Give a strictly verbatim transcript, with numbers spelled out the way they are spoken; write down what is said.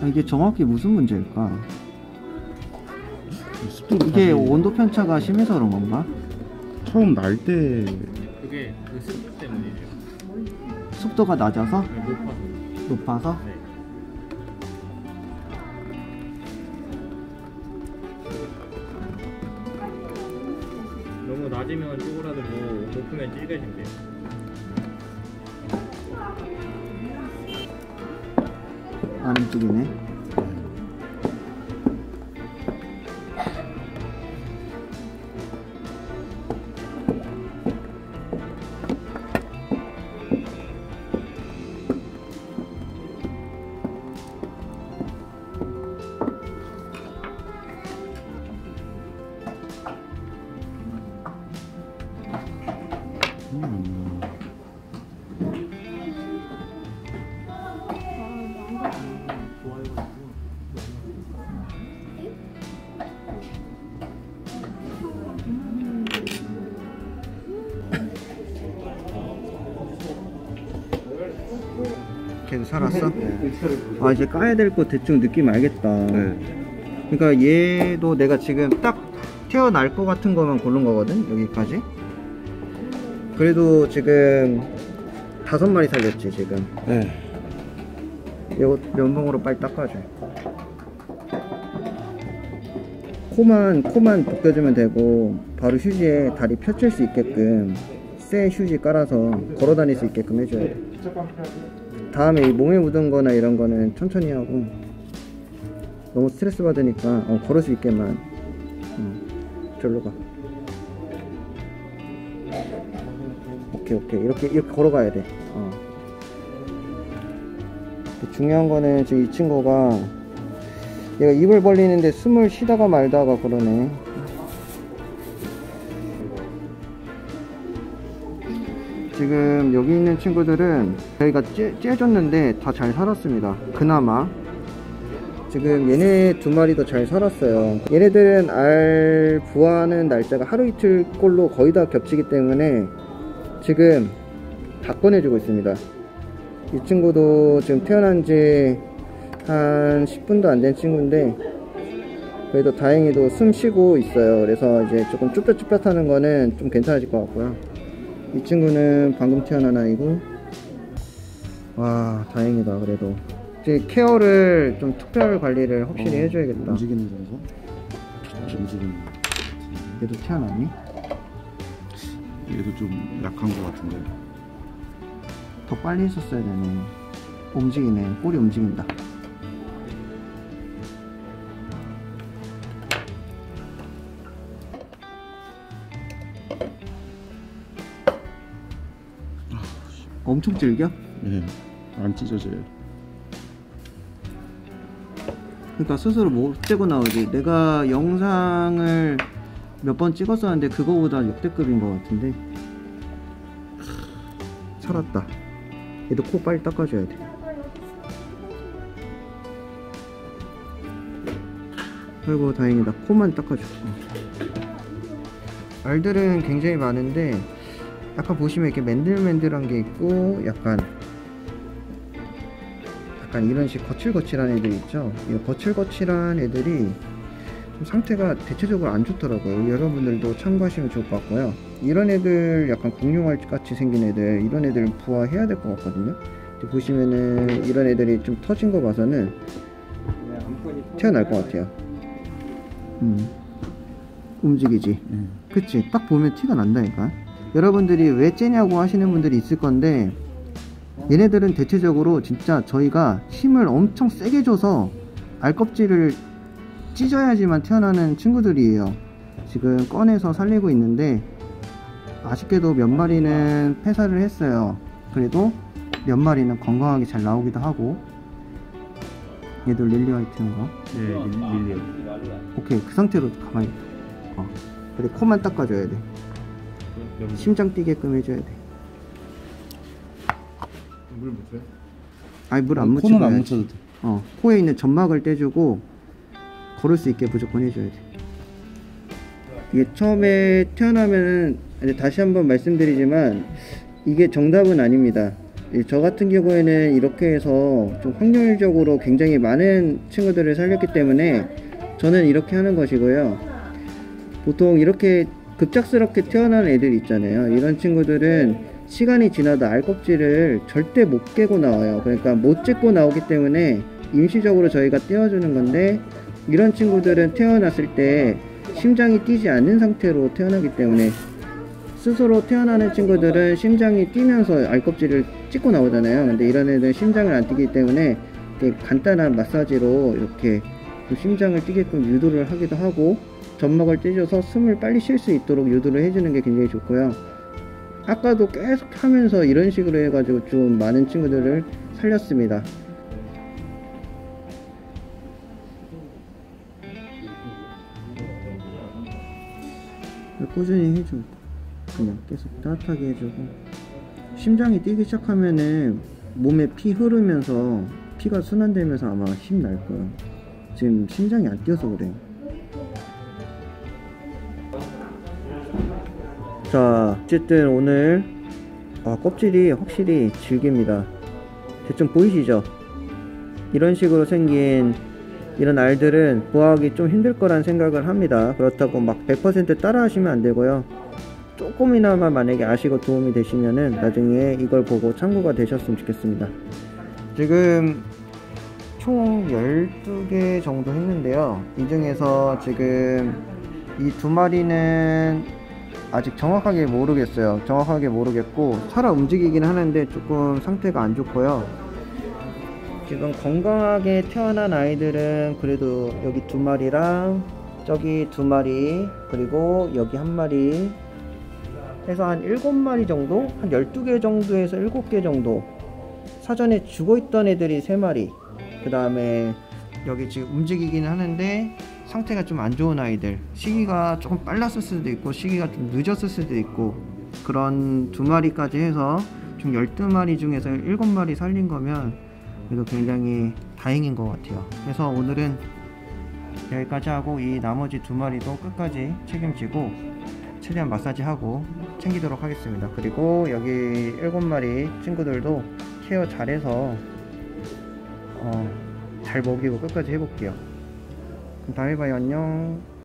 이게 정확히 무슨 문제일까? 습도도 이게 다시 온도 편차가 심해서 그런 건가? 처음 날 때 그게 그 습도 때문이에요. 습도가 낮아서? 네, 높아서. 높아서? 네. 너무 낮으면 쪼그라들고 높으면 찌그러진대요. 안쪽이네. 음. 걔도 살았어? 아 이제 까야 될 거 대충 느낌 알겠다. 네. 그러니까 얘도 내가 지금 딱 태어날 것 같은 거만 고른 거거든 여기까지. 그래도 지금 다섯 마리 살렸지 지금. 네. 이거 면봉으로 빨리 닦아줘. 코만 코만 벗겨주면 되고 바로 휴지에 다리 펼칠 수 있게끔 새 휴지 깔아서 걸어 다닐 수 있게끔 해줘야 돼. 다음에 이 몸에 묻은 거나 이런 거는 천천히 하고 너무 스트레스 받으니까 어, 걸을 수 있게만. 어, 절로 가. 오케이 오케이 이렇게 이렇게 걸어가야 돼. 어. 중요한 거는 지금 이 친구가 얘가 입을 벌리는데 숨을 쉬다가 말다가 그러네. 지금 여기 있는 친구들은 저희가 째, 째줬는데 다 잘 살았습니다. 그나마 지금 얘네 두 마리도 잘 살았어요. 얘네들은 알 부화하는 날짜가 하루 이틀 꼴로 거의 다 겹치기 때문에 지금 다 꺼내주고 있습니다. 이 친구도 지금 태어난 지 한 십 분도 안 된 친구인데 그래도 다행히도 숨 쉬고 있어요. 그래서 이제 조금 쭈뼛쭈뼛 하는 거는 좀 괜찮아질 것 같고요. 이 친구는 방금 태어난 아이고. 와 다행이다. 그래도 이제 케어를 좀 특별 관리를 확실히 어, 해줘야겠다. 움직이는 정도? 움직이는. 얘도 태어났니? 얘도 좀 약한 것 같은데. 더 빨리 했었어야 되네. 움직이네. 꼬리 움직인다. 엄청 질겨? 네. 안 찢어져요. 그러니까 스스로 못 재고 나오지. 내가 영상을 몇 번 찍었었는데 그거보다 역대급인 것 같은데. 살았다. 얘도 코 빨리 닦아줘야 돼. 아이고 다행이다. 코만 닦아줘. 알들은 굉장히 많은데 약간 보시면 이렇게 맨들맨들한 게 있고 약간 약간 이런 식 거칠거칠한 애들 있죠. 이 거칠거칠한 애들이 좀 상태가 대체적으로 안 좋더라고요. 여러분들도 참고하시면 좋을 것 같고요. 이런 애들 약간 공룡알 같이 생긴 애들, 이런 애들 부화해야 될 것 같거든요. 보시면은 이런 애들이 좀 터진 거 봐서는 태어날 것 같아요. 음. 움직이지. 음. 그치? 딱 보면 티가 난다니까. 여러분들이 왜 째냐고 하시는 분들이 있을 건데 얘네들은 대체적으로 진짜 저희가 힘을 엄청 세게 줘서 알껍질을 찢어야지만 태어나는 친구들이에요. 지금 꺼내서 살리고 있는데 아쉽게도 몇 마리는 폐사를 했어요. 그래도 몇 마리는 건강하게 잘 나오기도 하고. 얘들 릴리 화이트인가? 네, 릴리요. 오케이 그 상태로 가만히 어. 근데 코만 닦아줘야 돼. 심장 뛰게끔 해줘야 돼. 물 묻혀요? 아니 물 안 묻히고 코는 안 해야지. 묻혀도 돼. 어 코에 있는 점막을 떼주고 걸을 수 있게 무조건 해줘야 돼. 이게 처음에 태어나면은 다시 한번 말씀드리지만 이게 정답은 아닙니다. 저 같은 경우에는 이렇게 해서 좀 확률적으로 굉장히 많은 친구들을 살렸기 때문에 저는 이렇게 하는 것이고요. 보통 이렇게 급작스럽게 태어난 애들 있잖아요. 이런 친구들은 시간이 지나도 알껍질을 절대 못 깨고 나와요. 그러니까 못 찢고 나오기 때문에 임시적으로 저희가 떼어주는 건데, 이런 친구들은 태어났을 때 심장이 뛰지 않는 상태로 태어나기 때문에, 스스로 태어나는 친구들은 심장이 뛰면서 알껍질을 찢고 나오잖아요. 근데 이런 애들은 심장을 안 뛰기 때문에 이렇게 간단한 마사지로 이렇게 심장을 뛰게끔 유도를 하기도 하고, 점막을 찢어서 숨을 빨리 쉴 수 있도록 유도를 해주는 게 굉장히 좋고요. 아까도 계속 하면서 이런 식으로 해가지고 좀 많은 친구들을 살렸습니다. 꾸준히 해주고, 그냥 계속 따뜻하게 해주고, 심장이 뛰기 시작하면은 몸에 피 흐르면서 피가 순환되면서 아마 힘 날 거예요. 지금 심장이 안 뛰어서 그래요. 자, 어쨌든 오늘 아, 껍질이 확실히 질깁니다. 대충 보이시죠? 이런 식으로 생긴 이런 알들은 보호하기 좀 힘들 거란 생각을 합니다. 그렇다고 막 백 퍼센트 따라 하시면 안 되고요. 조금이나마 만약에 아시고 도움이 되시면은 나중에 이걸 보고 참고가 되셨으면 좋겠습니다. 지금 총 열두 개 정도 했는데요. 이 중에서 지금 이 두 마리는 아직 정확하게 모르겠어요. 정확하게 모르겠고 살아 움직이긴 하는데 조금 상태가 안 좋고요. 지금 건강하게 태어난 아이들은 그래도 여기 두 마리랑 저기 두 마리, 그리고 여기 한 마리 해서 한 일곱 마리 정도? 한 열두 개 정도에서 일곱 개 정도. 사전에 죽어있던 애들이 세 마리, 그 다음에 여기 지금 움직이긴 하는데 상태가 좀 안 좋은 아이들, 시기가 조금 빨랐을 수도 있고 시기가 좀 늦었을 수도 있고, 그런 두 마리까지 해서 총 열두 마리 중에서 일곱 마리 살린 거면 그래도 굉장히 다행인 것 같아요. 그래서 오늘은 여기까지 하고 이 나머지 두 마리도 끝까지 책임지고 최대한 마사지하고 챙기도록 하겠습니다. 그리고 여기 일곱 마리 친구들도 케어 잘해서 어, 잘 먹이고 끝까지 해볼게요. 그럼 다음에 봐요. 안녕.